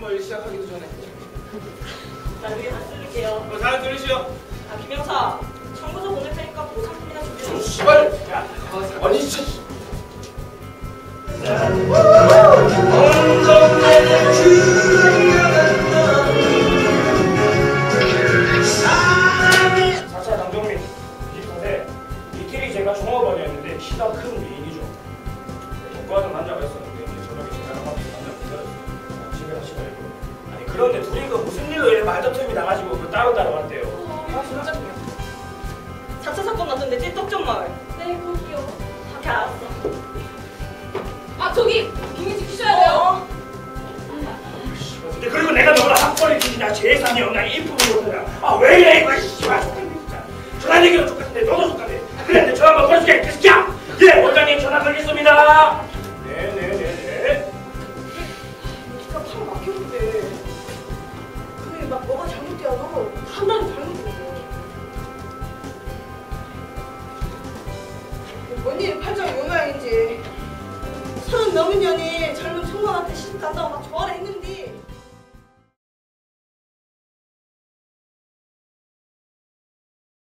일 시작하기도 전에. 자, 여기 다 쓸게요. 잘 들으시오. 아, 김영사, 청구서 보낼 테니까 보고 상품이나 준비해. 씨발! 야, 아니 진짜. 사차 장정민 24세. 이태리 제가 종업원이었는데 키가 큰 미인이죠. 독과하는 남자가 있었는데 저녁에 제가 남자 기다렸어요. 집에 같이 가려고. 아니 그런데 둘이 그 무슨 일로 이렇게 말다툼이 나가지고 그 따로 왔대요. 아, 진짜 그냥. 4차 사건 났는데 찔떡점 마을. 네, 거기요. 밖에 알았어. 아, 저기 비밀 지키셔야 돼요. 근데 그리고 내가 너를 학벌이 주냐 재산이 없냐 인품이 못하냐 왜 이래 이거 씨발 진짜 전화 얘기도 똑같은데 너도 똑같아 그래 내 전화 한번 걸어줄게 이 새끼야 예 원장님 전화 걸겠습니다 네네네네 기가 팍 막혔는데 그게 막 뭐가 잘못되어서 판단이 잘못된 거야. 뭔 일이 팔자가 요 모양인지 30 넘은 년이 젊은